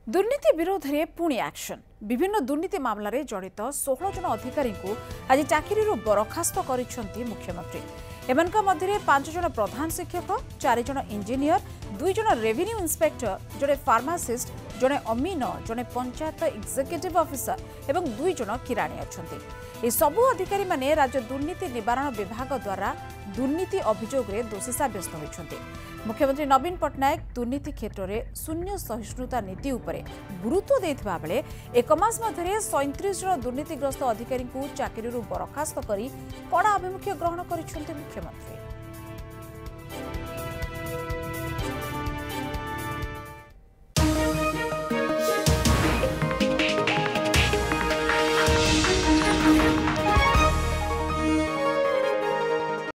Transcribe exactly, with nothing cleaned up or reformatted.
दुर्नीति विरोध में पुणी एक्शन विभिन्न दुर्नीति मामला रे जड़ित सोलह जन अधिकारी को आज चाकरी बरखास्त करिसेंती मुख्यमंत्री। एमनक मध्य पांच जन प्रधान शिक्षक, चार जन इंजीनियर, दुई जन रेवेन्यू इंस्पेक्टर, जड़े फार्मासिस्ट, जड़े अमीन, जड़े पंचायत एक्जिक्यूटिव ऑफिसर एवं दुई जन किराणी अच्छा। ये सबू अधिकारी माने राज्य दुर्नीति निवारण विभाग द्वारा दुर्नीति अभियोग रे दोषी साब्यस्त होइछन्ते। मुख्यमंत्री नवीन पट्टनायक दुर्नीति क्षेत्र में शून्य सहिष्णुता नीति उपरे गुरुत्व देथिबा बेले एक मास मध्य सैंतीस जन दुर्नीतिग्रस्त अधिकारी को चाकरी बरखास्त करी कड़ा आभिमुख्य ग्रहण करिसेंते मुख्यमंत्री।